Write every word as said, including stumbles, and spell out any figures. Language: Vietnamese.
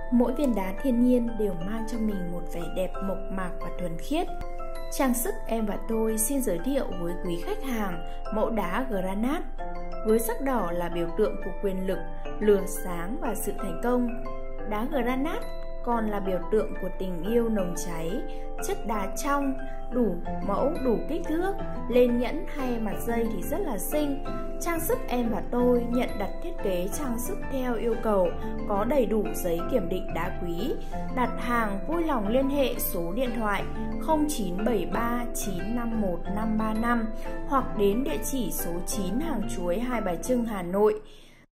Mỗi viên đá thiên nhiên đều mang cho mình một vẻ đẹp mộc mạc và thuần khiết. Trang sức Em và Tôi xin giới thiệu với quý khách hàng mẫu đá granat. Với sắc đỏ là biểu tượng của quyền lực, lửa sáng và sự thành công. Đá granat còn là biểu tượng của tình yêu nồng cháy. Chất đá trong, đủ mẫu, đủ kích thước, lên nhẫn hay mặt dây thì rất là xinh. Trang sức Em và Tôi nhận đặt thiết kế trang sức theo yêu cầu, có đầy đủ giấy kiểm định đá quý. Đặt hàng vui lòng liên hệ số điện thoại không chín bảy ba chín năm một năm ba năm hoặc đến địa chỉ số chín Hàng Chuối, Hai Bà Trưng, Hà Nội.